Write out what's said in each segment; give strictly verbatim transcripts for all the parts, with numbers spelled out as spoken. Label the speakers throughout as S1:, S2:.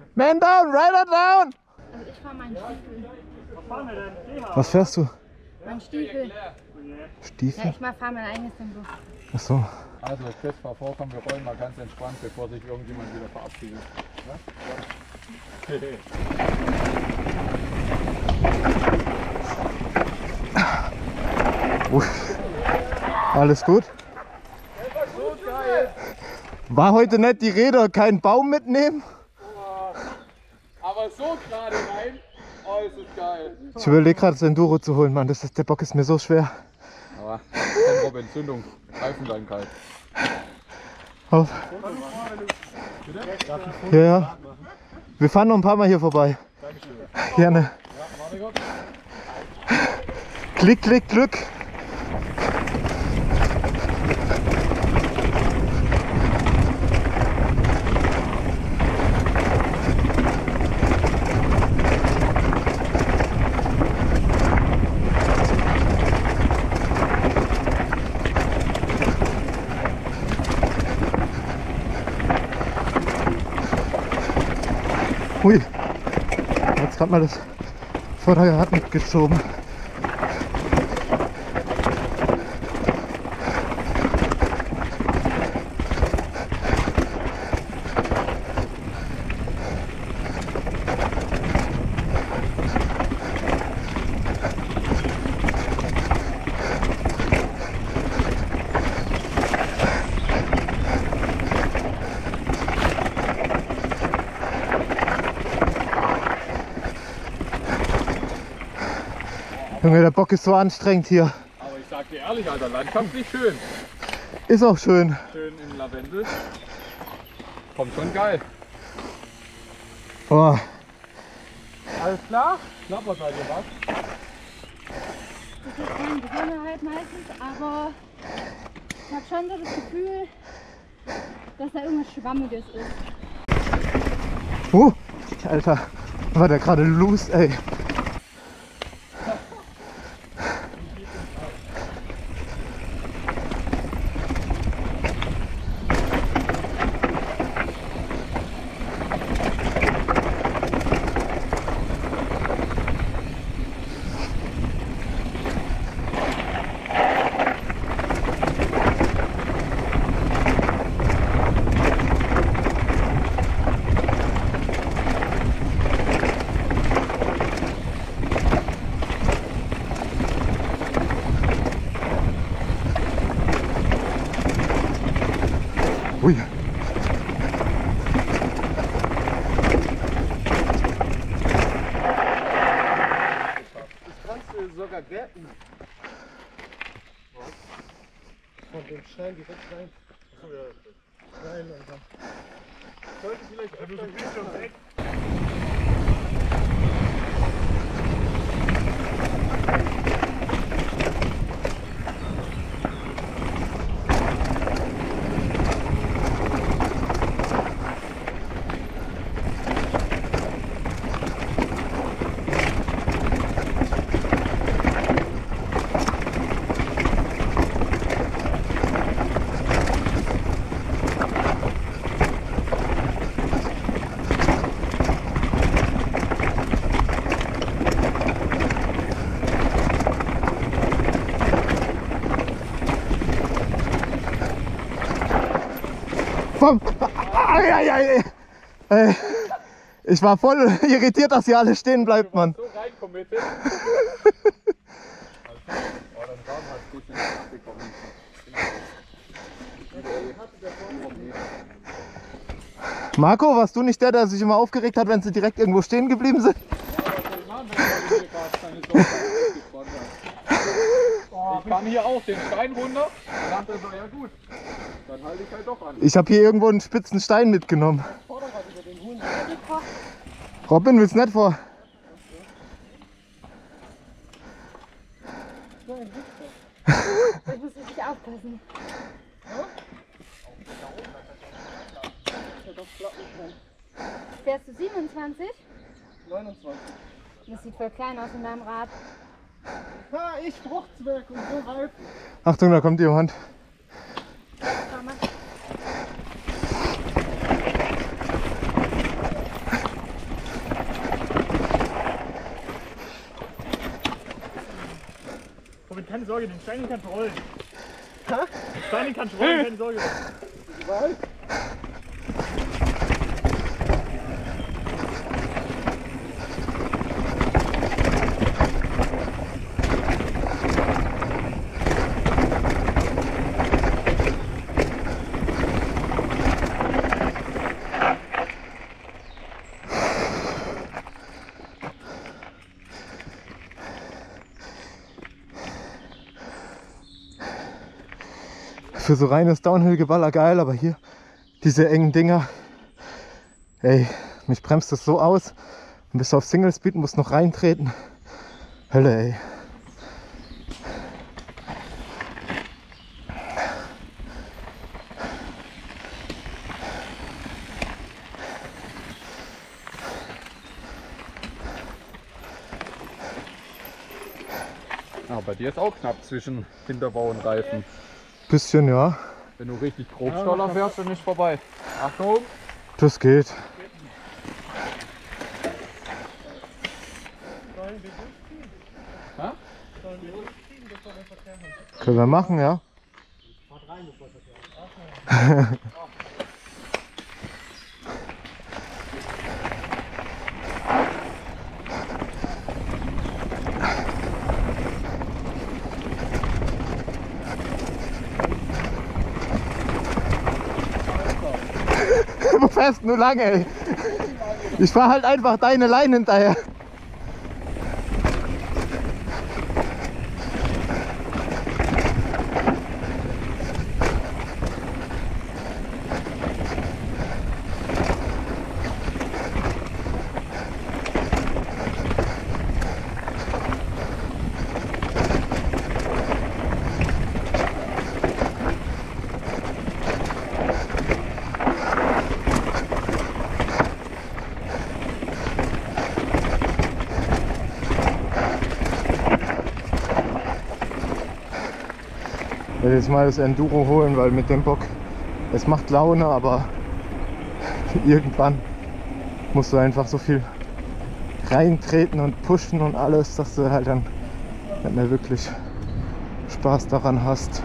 S1: Man down, Rider down!
S2: Also ich fahre meinen Stiefel.
S3: Was fahren wir denn?
S1: Was fährst du?
S2: Mein Stiefel.
S1: Stiefel?
S2: Ja, ich mal fahre mein eigenes Tempo.
S1: Ach so.
S4: Also Chris, fahr vor, komm, wir rollen mal ganz entspannt, bevor sich irgendjemand wieder verabschiedet. Ja?
S1: Uff. Alles gut? War heute nicht die Rede, keinen Baum mitnehmen?
S4: Aber so gerade rein, oh, ist das geil.
S1: Ich überlege gerade, das Enduro zu holen, Mann. Das ist, der Bock ist mir so schwer.
S4: Aber komm Robin, Zündung, Reifen bleiben kalt.
S1: Auf. Ja, ja. Wir fahren noch ein paar Mal hier vorbei. Gerne. Klick, klick, Glück. Hui, jetzt gerade mal das Vorderrad mitgeschoben. Junge, der Bock ist so anstrengend hier.
S4: Aber ich sag dir ehrlich, Alter, landschaftlich schön.
S1: Ist auch schön.
S4: Schön im Lavendel. Kommt schon geil.
S1: Oh.
S4: Alles klar? Klappert bei dir was?
S2: Das ist keine Besonderheit meistens, aber ich habe schon so das Gefühl, dass da irgendwas Schwammiges ist.
S1: Uh, Alter, war der gerade loose, ey. Ui.
S4: Das kannst du sogar gärten.
S3: Von dem Stein direkt rein. Achso, ja. Rein und dann. Sollte vielleicht öfter so ein bisschen weg.
S1: Komm! Ai, ai, ai. Ey, ich war voll irritiert, dass hier alles stehen bleibt, Mann.
S4: So rein committed. Oh, dann Raum hat gut bekommen.
S1: Marco, warst du nicht der, der sich immer aufgeregt hat, wenn sie direkt irgendwo stehen geblieben sind?
S4: Ich kam hier auch den Stein runter und dachte so, ja gut, dann halte ich halt doch an.
S1: Ich habe hier irgendwo einen spitzen Stein mitgenommen. Robin, willst du nicht vor?
S2: Ich muss richtig aufpassen. Fährst du siebenundzwanzig?
S3: neunundzwanzig.
S2: Das sieht voll klein aus in deinem Rad.
S3: Ha, ich Fruchtzwerg und so Reifen.
S1: Achtung, da kommt jemand.
S2: Schau mal.
S3: Keine Sorge, den Stein kannst du rollen. Ha? Den Stein kannst du rollen, keine Sorge. Was?
S1: Für so reines Downhill-Geballer geil, aber hier diese engen Dinger, ey, mich bremst das so aus. Und bist du auf Single Speed, musst noch reintreten. Hölle, ey.
S4: Ja, bei dir ist auch knapp zwischen Hinterbau und Reifen.
S1: Bisschen, ja.
S4: Wenn du richtig grob Stoller fährst, dann ist vorbei. Achtung!
S1: Das geht.
S4: Ha?
S1: Können wir machen, ja. Wo fährst du lange, ey? Ich fahr halt einfach deine Leine hinterher. Ich will jetzt mal das Enduro holen, weil mit dem Bock, es macht Laune, aber irgendwann musst du einfach so viel reintreten und pushen und alles, dass du halt dann nicht mehr wirklich Spaß daran hast.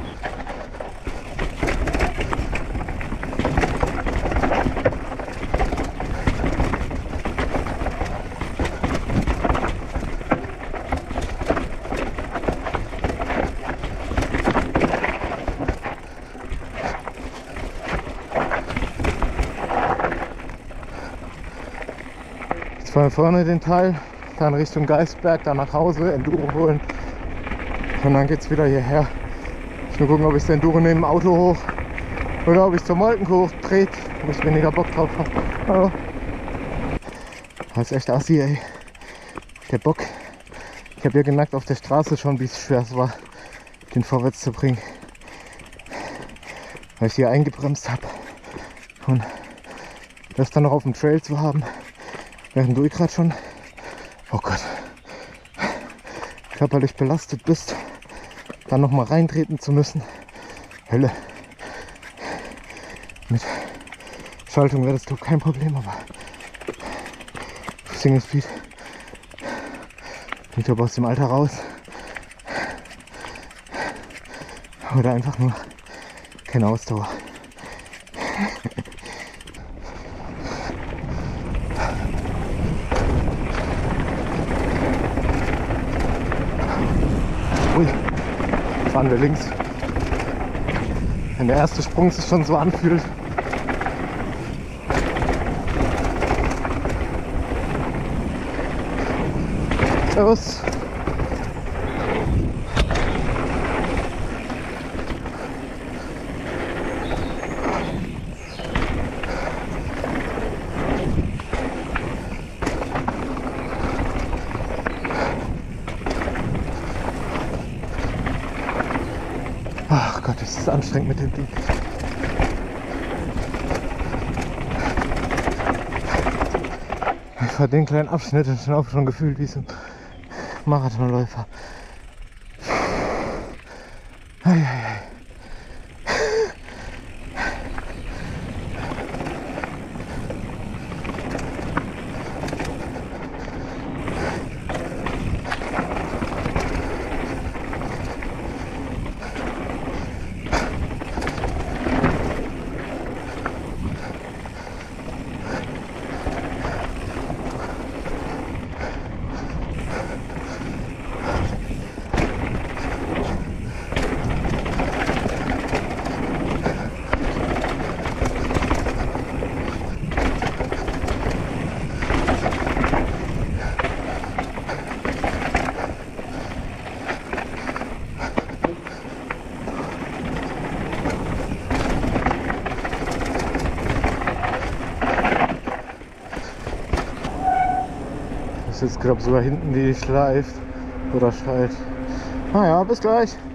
S1: Jetzt fahren wir vorne den Teil, dann Richtung Geisberg, dann nach Hause, Enduro holen und dann geht's wieder hierher. Ich will gucken, ob ich das Enduro neben dem Auto hoch oder ob ich zur Molken hoch dreht, wo ich weniger Bock drauf habe. Oh. Das ist echt assi, ey. Der Bock. Ich habe ja gemerkt auf der Straße schon, wie es schwer es war, den vorwärts zu bringen. Weil ich hier eingebremst habe. Und das dann noch auf dem Trail zu haben, während du gerade schon, oh Gott, körperlich belastet bist, dann noch mal reintreten zu müssen. Hölle. Mit Schaltung wäre das doch kein Problem, aber Single Speed nicht aber aus dem Alter raus. Oder einfach nur keine Ausdauer. Ui, fahren wir links. Wenn der erste Sprung sich schon so anfühlt. Servus. Ach Gott, ist das anstrengend mit dem Ding. Ich fahre den kleinen Abschnitt und schon auch schon gefühlt wie so ein Marathonläufer. Ei, ei, ei. ist jetzt, glaube ich, sogar hinten, die schleift oder schreit. Naja, bis gleich.